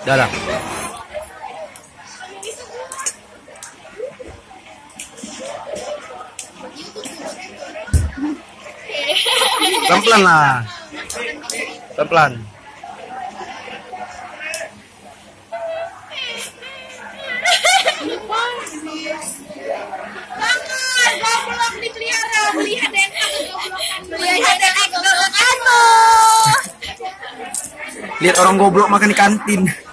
Dadah. Pelan-pelan lah. Pelan-pelan. Goblok dipelihara, melihat dan Lihat orang goblok makan di kantin.